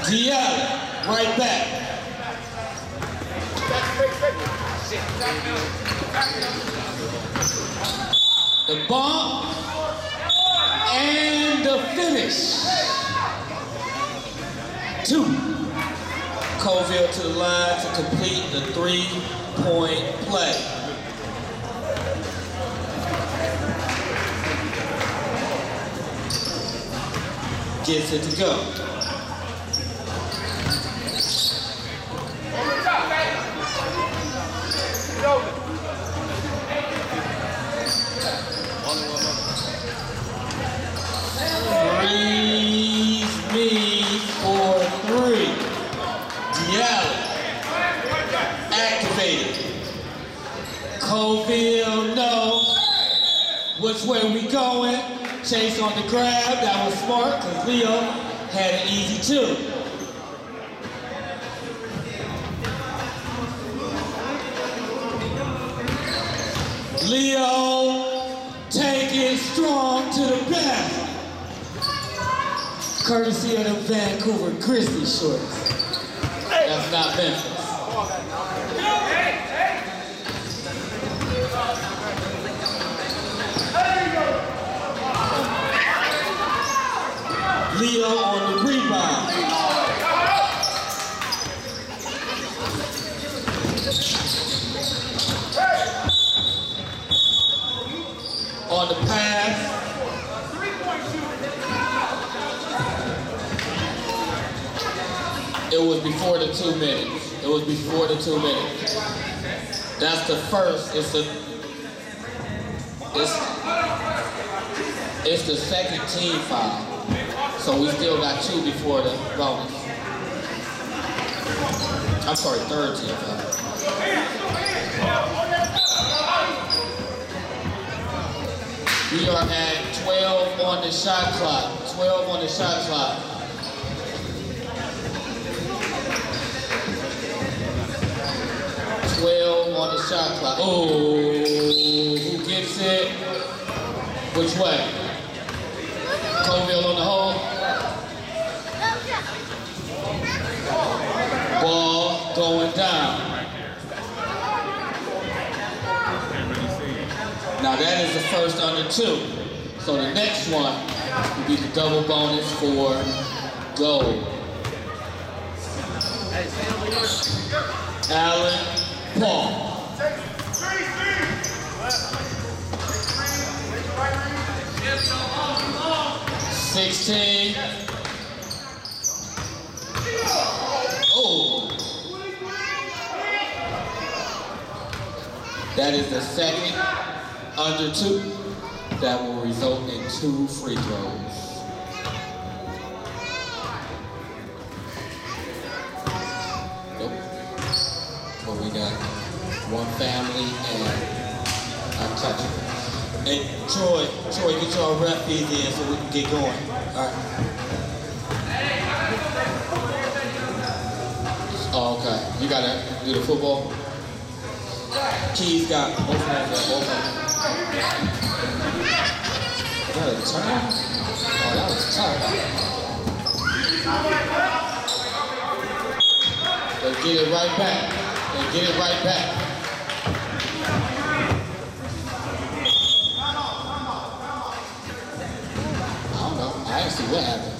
Diallo, right back. The bump and the finish. 2. Colville to the line to complete the 3-point play. Gets it to go. Freeze me for 3. Diallo. Activated. Colville, no. Which way we going? Chase on the grab. That was smart because Leo had an easy 2. Leo, take it strong to the basket. Courtesy of the Vancouver Grizzlies shorts. That's not Memphis. Leo on the rebound. On the pass. It was before the 2 minutes. It was before the 2 minutes. That's the first. It's the second team foul. So we still got 2 before the bonus. I'm sorry, third team foul. We are at 12 on the shot clock. 12 on the shot clock. On the shot clock. Oh, who gets it? Which way? Colville on the hole. Ball going down. Now that is the first under 2. So the next one will be the double bonus for gold. Allen Paul. 16. Oh. That is the second under 2. That will result in 2 free throws. Nope. But we got 1 family and untouchable. Hey, Troy, get your rep fees in so we can get going. All right. Oh, okay. You gotta do the football. Keys got both hands up, both hands. Is that a turn? Oh, that was tough. They get it right back. They get it right back. I didn't see what happened.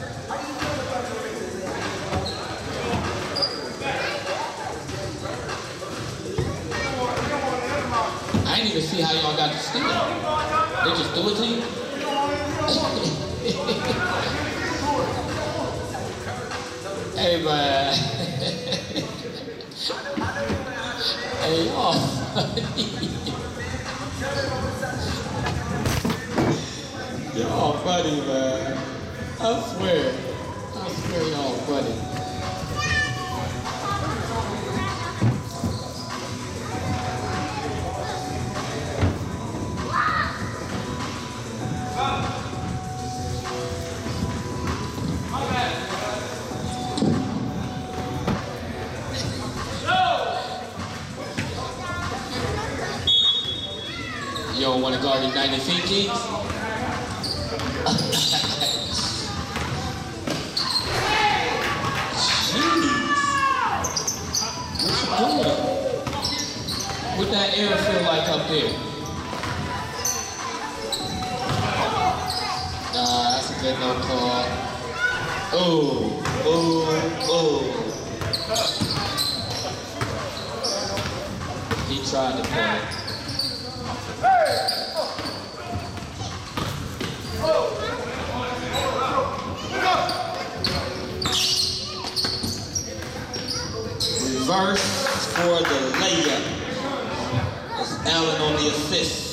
I didn't even see how y'all got to steal. They just threw it to you? Hey, man. Hey, y'all funny. Y'all funny, man. I swear y'all funny. You don't want to guard your 90 feet, Keith? Here. Nah, that's a good no call. Oh, oh, oh. He tried to play it. Reverse for the layup. It's Allen on the assist.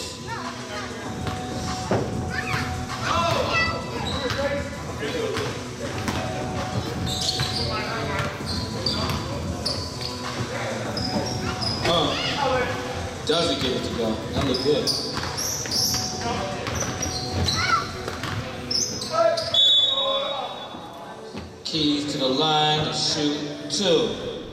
Doesn't get it to go. That looked good. Keys to the line to shoot 2.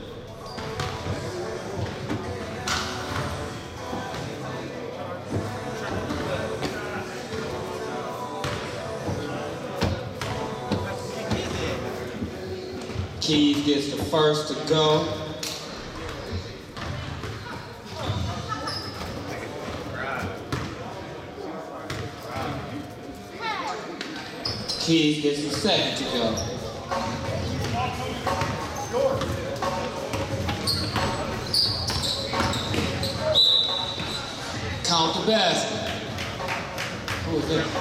Keys gets the first to go. Keys gets the second to go. Count the basket. Who is that?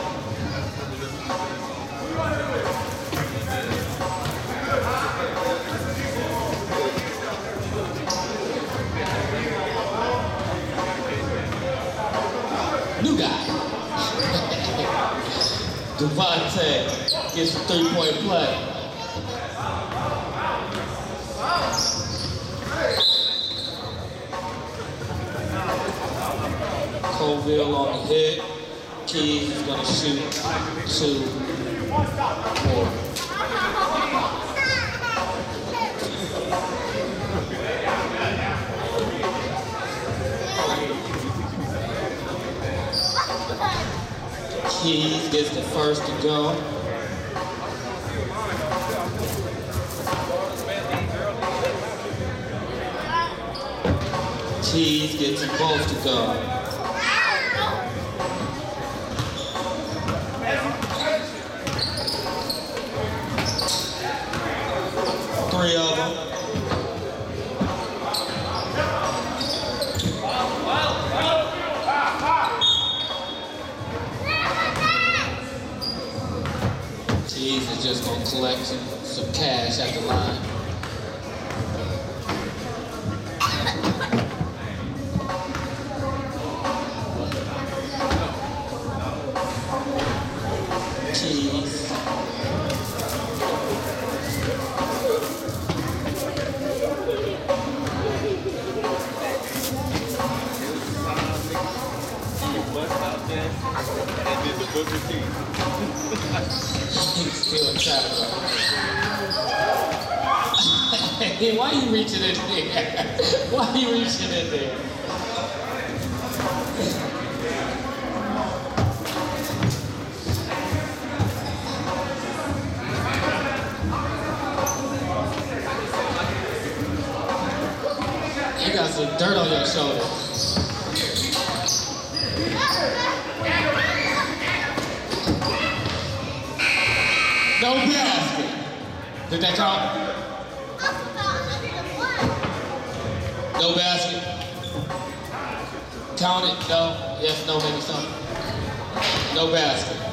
New guy. Devontae gets a 3-point play. Colville on the hit. Keys is going to shoot 2 more. Keys gets the first to go. Keys gets them both to go. Three of them. Keys is just gonna collect some cash at the line. Keys. He's still trapped. Hey, why are you reaching in there? Why are you reaching in there? You got some dirt on your shoulder. No basket. Did that count? No basket. Count it. No. Yes, no, maybe something. No basket.